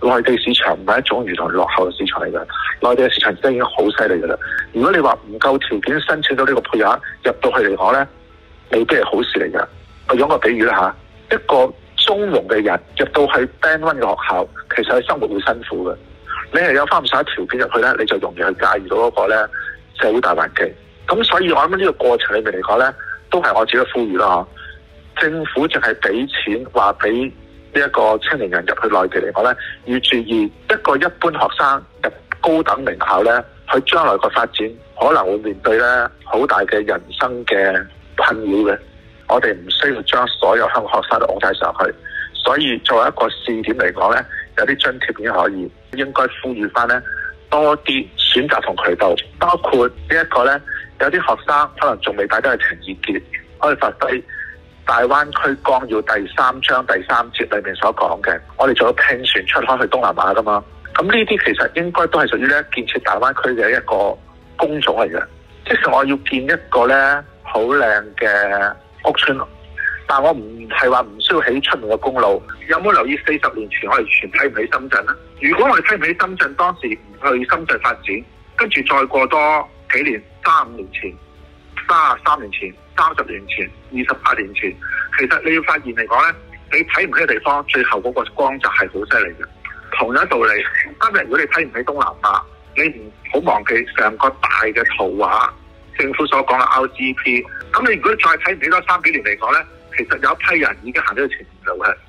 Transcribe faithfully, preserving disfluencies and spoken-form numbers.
內地市場唔係一種完全落後嘅市場嚟嘅，內地嘅市場真係已經好犀利㗎啦。如果你話唔夠條件申請到呢個配額入到去嚟講咧，未必係好事嚟嘅。我用個比喻啦嚇，一個中庸嘅人入到去 Band One 嘅學校，其實佢生活會辛苦嘅。你係有翻咁上下條件入去咧，你就容易去駕馭到嗰個咧社會大環境。咁所以我諗呢個過程裏面嚟講咧，都係我自己嘅呼籲啦嚇。政府淨係俾錢話俾呢一個青年人入去內地嚟講咧，要注意一個一般學生入高等名校咧，佢將來個發展可能會面對咧好大嘅人生嘅困擾嘅。我哋唔需要將所有香港學生都拱晒上去，所以作為一個試點嚟講咧，有啲津貼已經可以，應該呼籲翻咧多啲選擇同渠道，包括呢一個咧，有啲學生可能仲未帶得去情意結，可以發揮大灣區綱要第三章第三節裏面所講嘅，我哋仲有聘船出開去東南亞噶嘛，咁呢啲其實應該都係屬於咧建設大灣區嘅一個工種嚟嘅，即使我要建一個咧好靚嘅屋村，但我唔係話唔需要起出面嘅公路。有冇留意四十年前我哋全睇唔起深圳咧？如果我哋睇唔起深圳，當時唔去深圳發展，跟住再過多幾年，三五年前、三十三年前、三十年前、二十八年前，其實你要發現嚟講咧，你睇唔起嘅地方，最後嗰個光澤係好犀利嘅。同樣道理，今日如果你睇唔起東南亞，你唔好忘記成個大嘅圖畫。政府所講嘅 R G P， 咁你如果再睇唔起多三幾年嚟講咧，其實有一批人已經行咗條前路嘅。